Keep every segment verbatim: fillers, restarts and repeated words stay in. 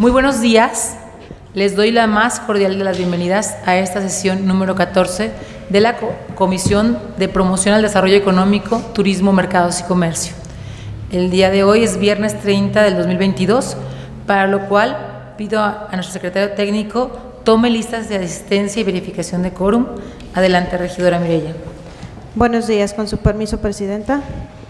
Muy buenos días. Les doy la más cordial de las bienvenidas a esta sesión número catorce de la Comisión de Promoción al Desarrollo Económico, Turismo, Mercados y Comercio. El día de hoy es viernes treinta del dos mil veintidós, para lo cual pido a, a nuestro secretario técnico tome listas de asistencia y verificación de quórum. Adelante, regidora Mireya. Buenos días, con su permiso, presidenta.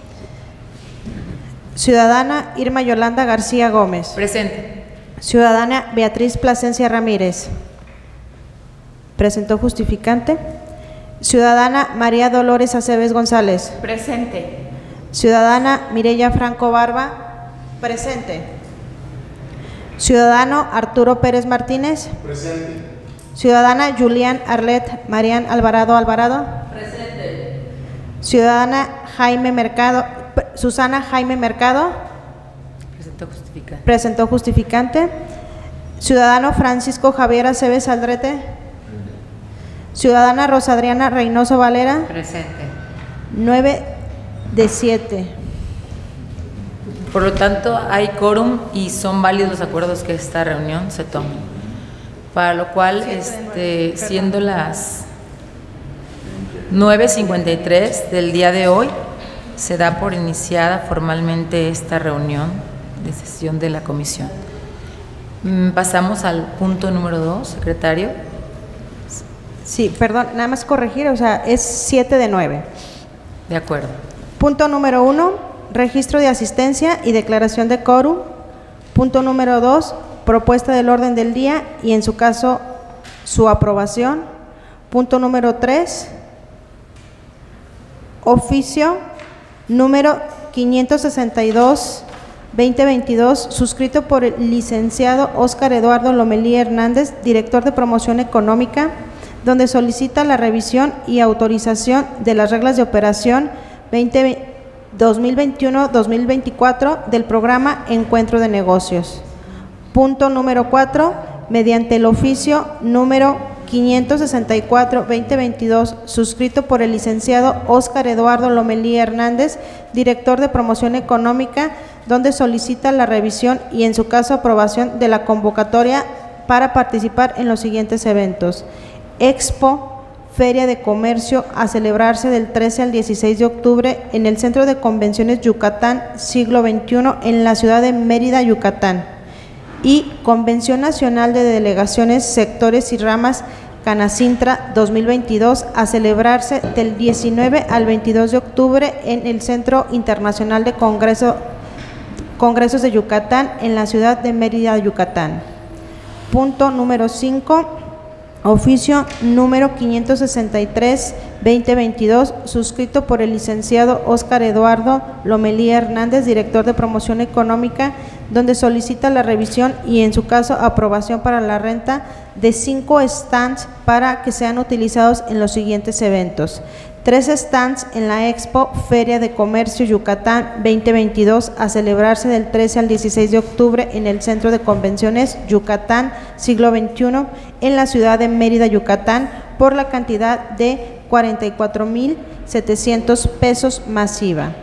Ciudadana Irma Yolanda García Gómez. Presente. Ciudadana Beatriz Plasencia Ramírez. Presentó justificante. Ciudadana María Dolores Aceves González. Presente. Ciudadana Mireya Franco Barba. Presente. Ciudadano Arturo Pérez Martínez. Presente. Ciudadana Julián Arlet Marián Alvarado Alvarado. Presente. Ciudadana Jaime Mercado, Susana Jaime Mercado. Presentó justificante. Presentó justificante. Ciudadano Francisco Javier Aceves Aldrete. Ciudadana Rosa Adriana Reynoso Valera. Presente. Nueve de siete. Por lo tanto, hay quórum y son válidos los acuerdos que esta reunión se tome. Para lo cual, este, siendo las nueve cincuenta y tres del día de hoy, se da por iniciada formalmente esta reunión de sesión de la comisión. Pasamos al punto número dos, secretario. Sí, perdón, nada más corregir, o sea, es siete de nueve. De acuerdo. Punto número uno, registro de asistencia y declaración de quórum. Punto número dos, propuesta del orden del día y en su caso su aprobación. Punto número tres, oficio número quinientos sesenta y dos barra veinte veintidós, suscrito por el licenciado Óscar Eduardo Lomelí Hernández, director de Promoción Económica, donde solicita la revisión y autorización de las reglas de operación dos mil veintiuno dos mil veinticuatro del programa Encuentro de Negocios. Punto número cuatro, mediante el oficio número quinientos sesenta y cuatro barra veinte veintidós, suscrito por el licenciado Óscar Eduardo Lomelí Hernández, director de Promoción Económica, donde solicita la revisión y en su caso aprobación de la convocatoria para participar en los siguientes eventos: Expo, Feria de Comercio, a celebrarse del trece al dieciséis de octubre en el Centro de Convenciones Yucatán Siglo veintiuno en la ciudad de Mérida, Yucatán, y Convención Nacional de Delegaciones, Sectores y Ramas Canacintra dos mil veintidós, a celebrarse del diecinueve al veintidós de octubre en el Centro Internacional de Congreso, Congresos de Yucatán en la ciudad de Mérida, Yucatán. Punto número cinco, oficio número quinientos sesenta y tres barra veinte veintidós, suscrito por el licenciado Óscar Eduardo Lomelí Hernández, director de Promoción Económica, donde solicita la revisión y en su caso aprobación para la renta de cinco stands para que sean utilizados en los siguientes eventos: tres stands en la Expo Feria de Comercio Yucatán veinte veintidós, a celebrarse del trece al dieciséis de octubre en el Centro de Convenciones Yucatán Siglo veintiuno en la ciudad de Mérida, Yucatán, por la cantidad de cuarenta y cuatro mil setecientos pesos masiva.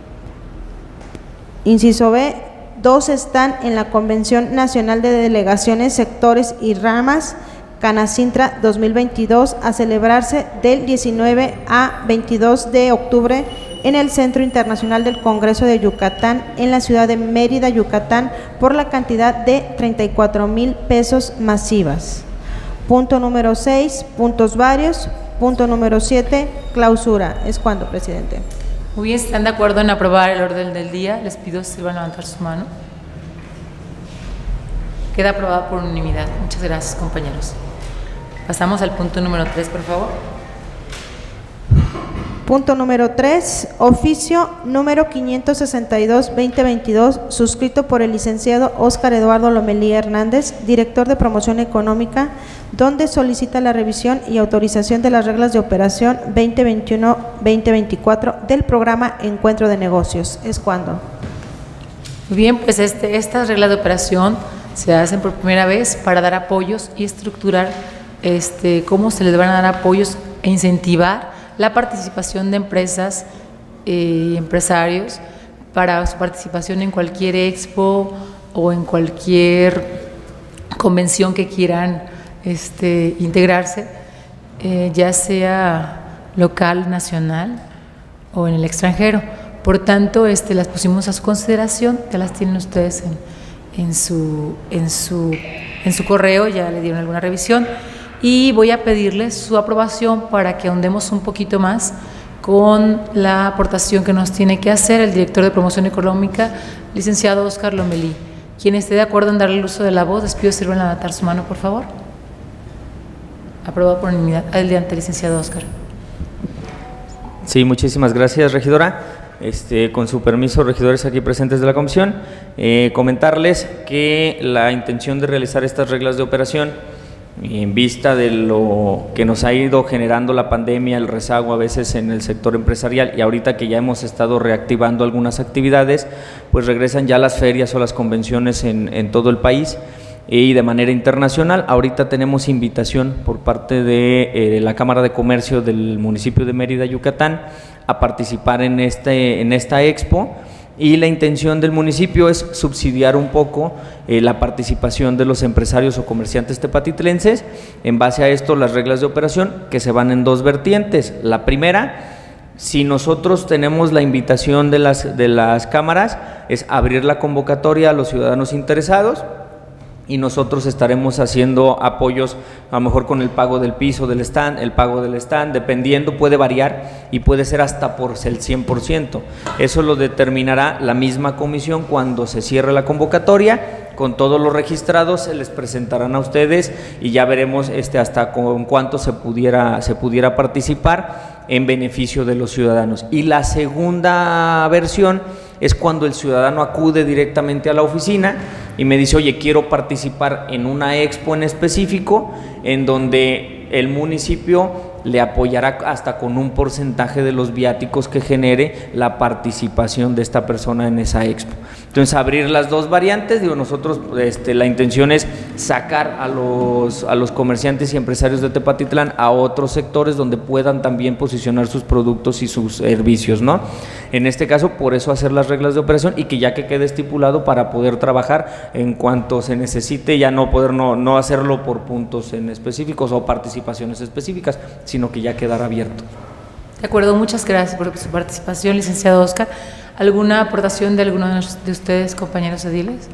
Inciso B, dos están en la Convención Nacional de Delegaciones, Sectores y Ramas Canacintra dos mil veintidós, a celebrarse del diecinueve a veintidós de octubre en el Centro Internacional del Congreso de Yucatán en la ciudad de Mérida, Yucatán, por la cantidad de treinta y cuatro mil pesos masivas. Punto número seis, puntos varios. Punto número siete, clausura. ¿Es cuándo, presidente? Muy bien, ¿están de acuerdo en aprobar el orden del día? Les pido si van a levantar su mano. Queda aprobado por unanimidad. Muchas gracias, compañeros. Pasamos al punto número tres, por favor. Punto número tres, oficio número quinientos sesenta y dos barra veinte veintidós, suscrito por el licenciado Óscar Eduardo Lomelí Hernández, director de Promoción Económica, donde solicita la revisión y autorización de las reglas de operación veinte veintiuno veinte veinticuatro del programa Encuentro de Negocios. ¿Es cuándo? Muy bien, pues este, estas reglas de operación se hacen por primera vez para dar apoyos y estructurar este, cómo se les van a dar apoyos e incentivar la participación de empresas y eh, empresarios para su participación en cualquier expo o en cualquier convención que quieran este, integrarse, eh, ya sea local, nacional o en el extranjero. Por tanto, este, las pusimos a su consideración, ya las tienen ustedes en, en, su, en, su, en su correo, ya le dieron alguna revisión, y voy a pedirles su aprobación para que ahondemos un poquito más con la aportación que nos tiene que hacer el director de Promoción Económica, licenciado Óscar Lomelí. Quien esté de acuerdo en darle el uso de la voz, les pido sirvan a levantar su mano, por favor. Aprobado por unanimidad. Adelante, licenciado Óscar. Sí, muchísimas gracias, regidora. Este, con su permiso, regidores aquí presentes de la comisión, eh, comentarles que la intención de realizar estas reglas de operación, en vista de lo que nos ha ido generando la pandemia, el rezago a veces en el sector empresarial, y ahorita que ya hemos estado reactivando algunas actividades, pues regresan ya las ferias o las convenciones en, en todo el país y de manera internacional. Ahorita tenemos invitación por parte de eh, la Cámara de Comercio del municipio de Mérida, Yucatán, a participar en, este, en esta expo, y la intención del municipio es subsidiar un poco eh, la participación de los empresarios o comerciantes tepatitlenses. En base a esto, las reglas de operación que se van en dos vertientes. La primera, si nosotros tenemos la invitación de las, de las cámaras, es abrir la convocatoria a los ciudadanos interesados, y nosotros estaremos haciendo apoyos, a lo mejor con el pago del piso del stand, el pago del stand, dependiendo, puede variar y puede ser hasta por el cien por ciento. Eso lo determinará la misma comisión cuando se cierre la convocatoria. Con todos los registrados se les presentarán a ustedes y ya veremos este, hasta con cuánto se pudiera, se pudiera participar en beneficio de los ciudadanos. Y la segunda versión es cuando el ciudadano acude directamente a la oficina y me dice, oye, quiero participar en una expo en específico, en donde el municipio le apoyará hasta con un porcentaje de los viáticos que genere la participación de esta persona en esa expo. Entonces, abrir las dos variantes, digo, nosotros este, la intención es sacar a los, a los comerciantes y empresarios de Tepatitlán a otros sectores donde puedan también posicionar sus productos y sus servicios, ¿no? En este caso, por eso hacer las reglas de operación, y que ya que quede estipulado para poder trabajar en cuanto se necesite, ya no poder no, no hacerlo por puntos en específicos o participaciones específicas, sino que ya quedará abierto. De acuerdo, muchas gracias por su participación, licenciado Óscar. ¿Alguna aportación de alguno de ustedes, compañeros ediles?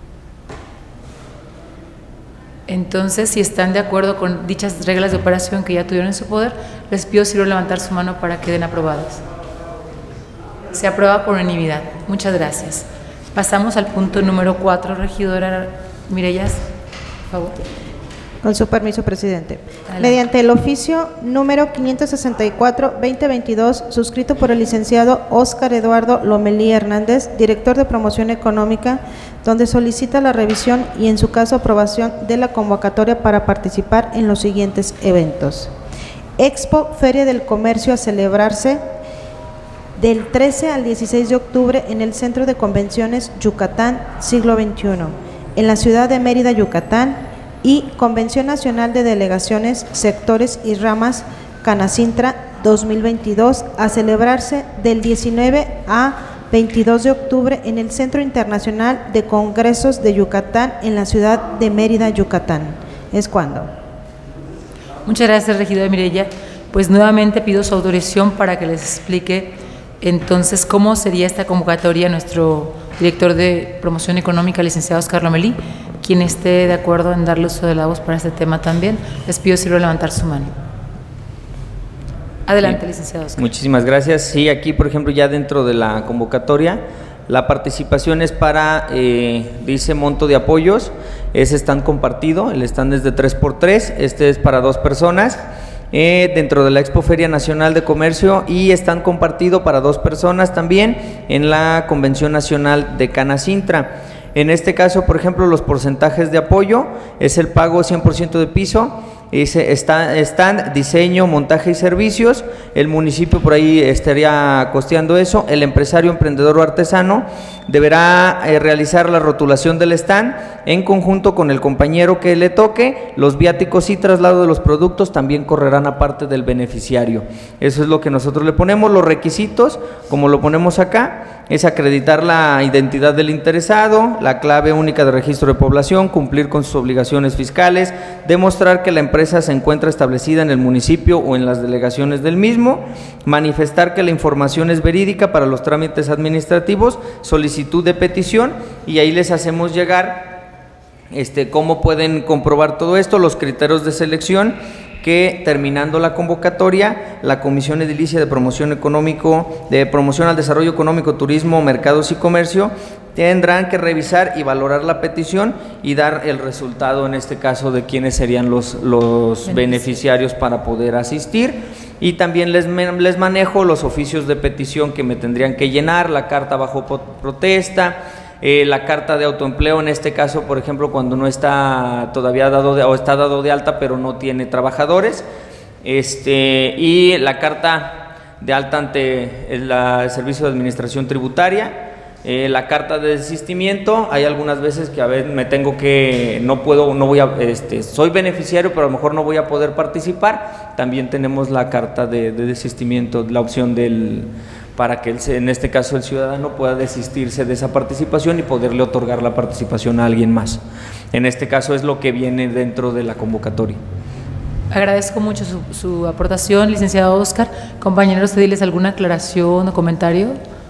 Entonces, si están de acuerdo con dichas reglas de operación que ya tuvieron en su poder, les pido si levantar su mano para que queden aprobadas. Se aprueba por unanimidad. Muchas gracias. Pasamos al punto número cuatro, regidora Mirellas, por favor. Con su permiso, presidente. Adelante. Mediante el oficio número quinientos sesenta y cuatro guión veinte veintidós, suscrito por el licenciado Óscar Eduardo Lomelí Hernández, director de Promoción Económica, donde solicita la revisión y, en su caso, aprobación de la convocatoria para participar en los siguientes eventos. Expo Feria del Comercio a celebrarse del trece al dieciséis de octubre en el Centro de Convenciones Yucatán Siglo veintiuno, en la ciudad de Mérida, Yucatán, y Convención Nacional de Delegaciones, Sectores y Ramas Canacintra dos mil veintidós, a celebrarse del diecinueve a veintidós de octubre en el Centro Internacional de Congresos de Yucatán, en la ciudad de Mérida, Yucatán. ¿Es cuándo? Muchas gracias, regidora Mireya. Pues nuevamente pido su autorización para que les explique entonces cómo sería esta convocatoria. Nuestro director de Promoción Económica, licenciado Óscar Lomelí, quien esté de acuerdo en darle uso de la voz para este tema también, les pido si lo levantar su mano. Adelante, sí, licenciado Óscar. Muchísimas gracias. Sí, aquí, por ejemplo, ya dentro de la convocatoria, la participación es para, eh, dice monto de apoyos, es stand compartido, el stand es de tres por tres, este es para dos personas. Eh, dentro de la Expo Feria Nacional de Comercio, y están compartido para dos personas también en la Convención Nacional de Canacintra. En este caso, por ejemplo, los porcentajes de apoyo es el pago cien por ciento de piso, están, están diseño, montaje y servicios. El municipio por ahí estaría costeando eso, el empresario, emprendedor o artesano deberá eh, realizar la rotulación del stand en conjunto con el compañero que le toque. Los viáticos y traslado de los productos también correrán a parte del beneficiario. Eso es lo que nosotros le ponemos. Los requisitos, como lo ponemos acá, es acreditar la identidad del interesado, la clave única de registro de población, cumplir con sus obligaciones fiscales, demostrar que la empresa se encuentra establecida en el municipio o en las delegaciones del mismo, manifestar que la información es verídica para los trámites administrativos, solicitud de petición, y ahí les hacemos llegar este, cómo pueden comprobar todo esto, los criterios de selección, que terminando la convocatoria, la Comisión Edilicia de Promoción Económico, de Promoción al Desarrollo Económico, Turismo, Mercados y Comercio, tendrán que revisar y valorar la petición y dar el resultado, en este caso, de quiénes serían los, los beneficiarios para poder asistir. Y también les, les manejo los oficios de petición que me tendrían que llenar, la carta bajo protesta, Eh, la carta de autoempleo, en este caso, por ejemplo, cuando no está todavía dado de, o está dado de alta pero no tiene trabajadores, este, y la carta de alta ante el, la, el Servicio de Administración Tributaria, eh, la carta de desistimiento. Hay algunas veces que a veces me tengo que, no puedo, no voy a, este, soy beneficiario pero a lo mejor no voy a poder participar, también tenemos la carta de, de desistimiento, la opción del, para que el, en este caso el ciudadano pueda desistirse de esa participación y poderle otorgar la participación a alguien más. En este caso es lo que viene dentro de la convocatoria. Agradezco mucho su, su aportación, licenciado Oscar. Compañeros ediles, ¿alguna aclaración o comentario?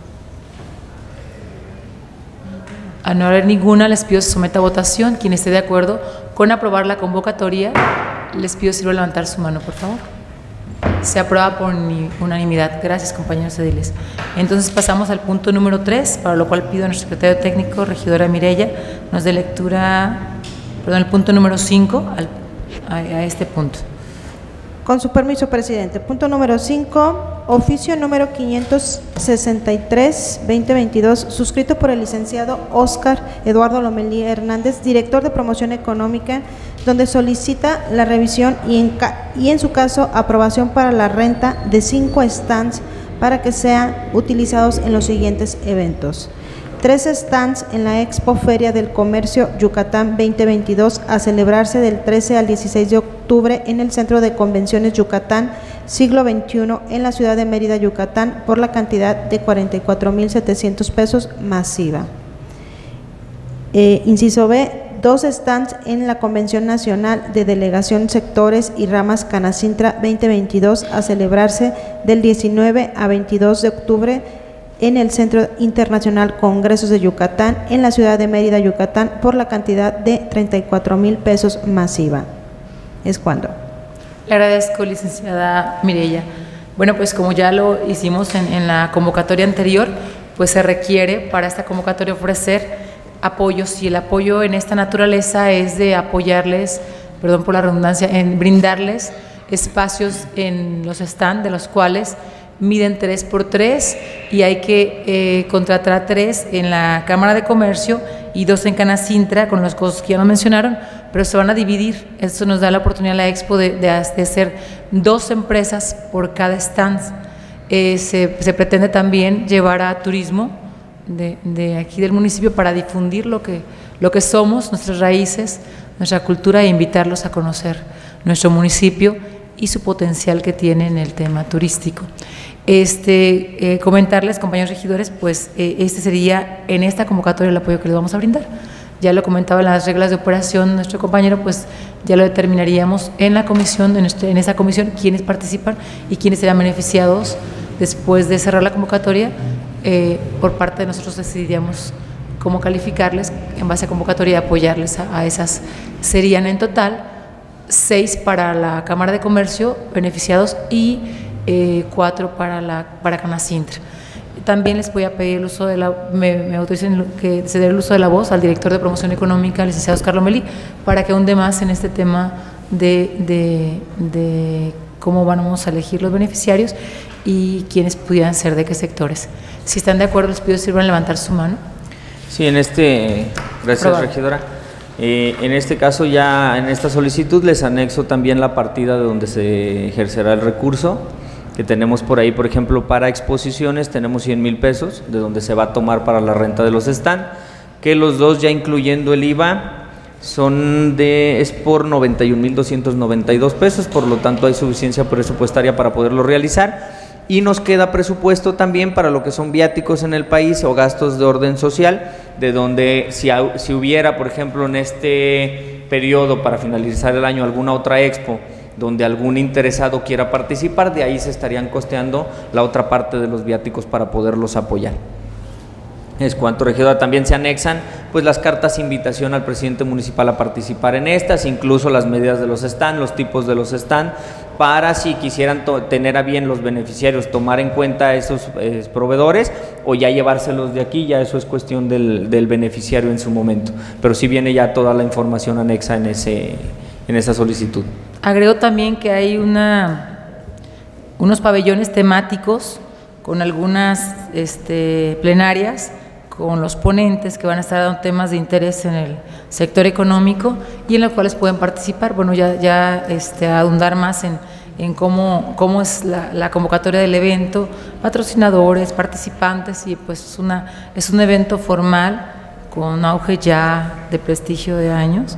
A no haber ninguna, les pido se someta a votación. Quien esté de acuerdo con aprobar la convocatoria, les pido sirva levantar su mano, por favor. Se aprueba por unanimidad. Gracias, compañeros ediles. Entonces pasamos al punto número tres, para lo cual pido a nuestro secretario técnico, regidora Mireya, nos dé lectura, perdón, el punto número cinco al, a, a este punto. Con su permiso, presidente. Punto número cinco, oficio número quinientos sesenta y tres, veinte veintidós, suscrito por el licenciado Oscar Eduardo Lomelí Hernández, director de Promoción Económica, donde solicita la revisión y en, y en su caso aprobación para la renta de cinco stands para que sean utilizados en los siguientes eventos. Tres stands en la Expo Feria del Comercio Yucatán veinte veintidós a celebrarse del trece al dieciséis de octubre en el Centro de Convenciones Yucatán Siglo veintiuno en la ciudad de Mérida, Yucatán, por la cantidad de cuarenta y cuatro mil setecientos pesos masiva. Eh, inciso B, dos stands en la Convención Nacional de Delegación Sectores y Ramas Canacintra veinte veintidós a celebrarse del diecinueve a veintidós de octubre en el Centro Internacional Congresos de Yucatán en la ciudad de Mérida, Yucatán, por la cantidad de treinta y cuatro mil pesos masiva. ¿Es cuando? Le agradezco, licenciada Mireya. Bueno, pues como ya lo hicimos en, en la convocatoria anterior, pues se requiere para esta convocatoria ofrecer apoyos, y el apoyo en esta naturaleza es de apoyarles, perdón por la redundancia, en brindarles espacios en los stands, de los cuales miden tres por tres y hay que eh, contratar a tres en la Cámara de Comercio y dos en Canacintra, con los costos que ya nos mencionaron, pero se van a dividir. Esto nos da la oportunidad a la Expo de, de, de hacer dos empresas por cada stand. Eh, se, se pretende también llevar a turismo de, de aquí del municipio para difundir lo que, lo que somos, nuestras raíces, nuestra cultura, e invitarlos a conocer nuestro municipio y su potencial que tiene en el tema turístico. Este, eh, comentarles, compañeros regidores, pues eh, este sería en esta convocatoria el apoyo que les vamos a brindar. Ya lo comentaba en las reglas de operación nuestro compañero, pues ya lo determinaríamos en la comisión, en, este, en esa comisión, quiénes participan y quiénes serán beneficiados después de cerrar la convocatoria. Eh, por parte de nosotros decidiríamos cómo calificarles en base a convocatoria y apoyarles a, a esas. Serían en total seis para la Cámara de Comercio beneficiados y eh, cuatro para la para Canacintra. También les voy a pedir el uso de la, me, me autoricen que se dé el uso de la voz al director de Promoción Económica, el licenciado Oscar Lomelí, para que ahonde más en este tema de, de, de cómo vamos a elegir los beneficiarios y quiénes pudieran ser de qué sectores. Si están de acuerdo, les pido sirvan levantar su mano. Sí, en este, gracias Probado. regidora. Eh, en este caso, ya en esta solicitud les anexo también la partida de donde se ejercerá el recurso. que tenemos por ahí, por ejemplo, para exposiciones tenemos cien mil pesos, de donde se va a tomar para la renta de los stands, que los dos ya incluyendo el I V A son de, es por noventa y un mil doscientos noventa y dos pesos, por lo tanto hay suficiencia presupuestaria para poderlo realizar. Y nos queda presupuesto también para lo que son viáticos en el país o gastos de orden social, de donde si, si hubiera, por ejemplo, en este periodo para finalizar el año alguna otra expo donde algún interesado quiera participar, de ahí se estarían costeando la otra parte de los viáticos para poderlos apoyar. Es cuanto, regidora. También se anexan pues las cartas de invitación al presidente municipal a participar en estas, incluso las medidas de los stand, los tipos de los stand, para si quisieran tener a bien los beneficiarios, tomar en cuenta a esos eh, proveedores o ya llevárselos de aquí, ya eso es cuestión del, del beneficiario en su momento, pero sí viene ya toda la información anexa en, ese, en esa solicitud. Agrego también que hay una, unos pabellones temáticos con algunas este, plenarias, con los ponentes que van a estar dando temas de interés en el sector económico y en los cuales pueden participar. Bueno, ya, ya este, ahondar más en, en cómo, cómo es la, la convocatoria del evento, patrocinadores, participantes, y pues es, una, es un evento formal con auge ya de prestigio de años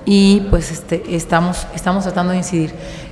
y pues este, estamos, estamos tratando de incidir.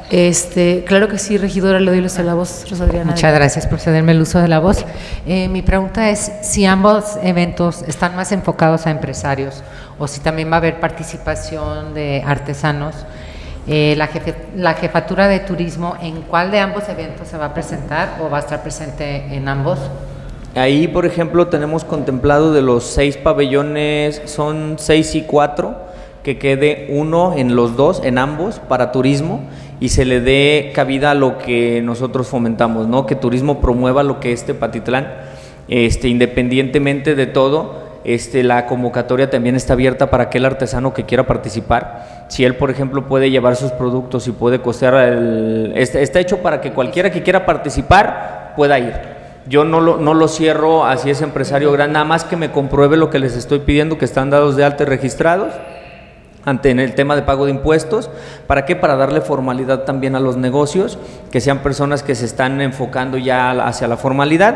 Este, claro que sí, regidora, le doy el uso de la voz, Rosa Adriana. Muchas gracias por cederme el uso de la voz. Eh, mi pregunta es si ambos eventos están más enfocados a empresarios o si también va a haber participación de artesanos. Eh, la, jefe, la jefatura de turismo, ¿en cuál de ambos eventos se va a presentar o va a estar presente en ambos? Ahí, por ejemplo, tenemos contemplado de los seis pabellones, son seis y cuatro, que quede uno en los dos, en ambos, para turismo, y se le dé cabida a lo que nosotros fomentamos, ¿no? Que turismo promueva lo que es Tepatitlán, este, independientemente de todo. Este, la convocatoria también está abierta para aquel artesano que quiera participar. Si él, por ejemplo, puede llevar sus productos y puede costear, el, está, está hecho para que cualquiera que quiera participar pueda ir. Yo no lo, no lo cierro así es empresario grande, nada más que me compruebe lo que les estoy pidiendo, que están dados de alta y registrados ante en el tema de pago de impuestos. ¿Para qué? Para darle formalidad también a los negocios, que sean personas que se están enfocando ya hacia la formalidad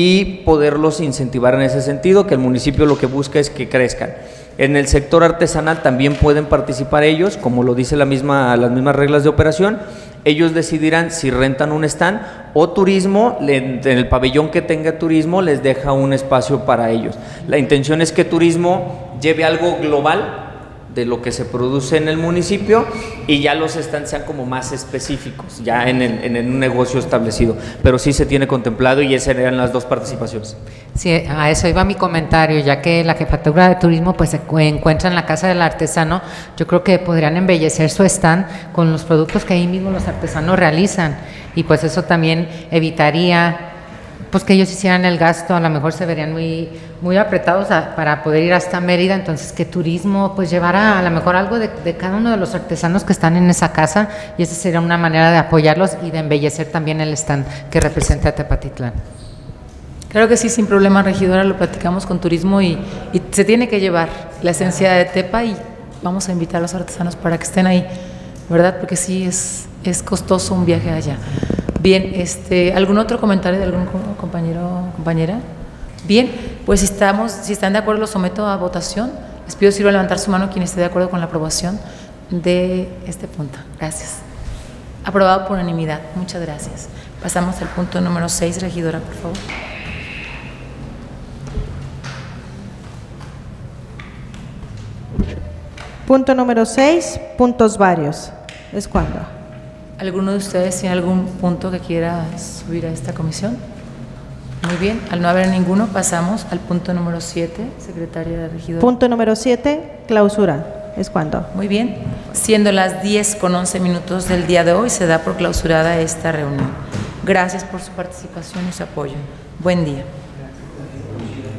y poderlos incentivar en ese sentido, que el municipio lo que busca es que crezcan. En el sector artesanal también pueden participar ellos, como lo dice la misma, las mismas reglas de operación. Ellos decidirán si rentan un stand o turismo, en el pabellón que tenga turismo les deja un espacio para ellos. La intención es que turismo lleve algo global de lo que se produce en el municipio y ya los stands sean como más específicos, ya en, el, en un negocio establecido, pero sí se tiene contemplado y esas eran las dos participaciones. Sí, a eso iba mi comentario, ya que la jefatura de turismo pues se encuentra en la Casa del Artesano. Yo creo que podrían embellecer su stand con los productos que ahí mismo los artesanos realizan y pues eso también evitaría pues que ellos hicieran el gasto, a lo mejor se verían muy, muy apretados a, para poder ir hasta Mérida, entonces que turismo pues llevara a lo mejor algo de, de cada uno de los artesanos que están en esa casa y esa sería una manera de apoyarlos y de embellecer también el stand que representa a Tepatitlán. Claro que sí, sin problema, regidora, lo platicamos con turismo y, y se tiene que llevar la esencia de Tepa y vamos a invitar a los artesanos para que estén ahí, ¿verdad? Porque sí, es, es costoso un viaje allá. Bien, este, ¿algún otro comentario de algún compañero o compañera? Bien, pues si, estamos, si están de acuerdo lo someto a votación. Les pido sirva levantar su mano quien esté de acuerdo con la aprobación de este punto. Gracias. Aprobado por unanimidad. Muchas gracias. Pasamos al punto número seis, regidora, por favor. Punto número seis, puntos varios. ¿Es cuándo? ¿Alguno de ustedes tiene algún punto que quiera subir a esta comisión? Muy bien, al no haber ninguno, pasamos al punto número siete, secretaria de regidora. Punto número siete, clausura. ¿Es cuándo? Muy bien, siendo las diez con once minutos del día de hoy, se da por clausurada esta reunión. Gracias por su participación y su apoyo. Buen día.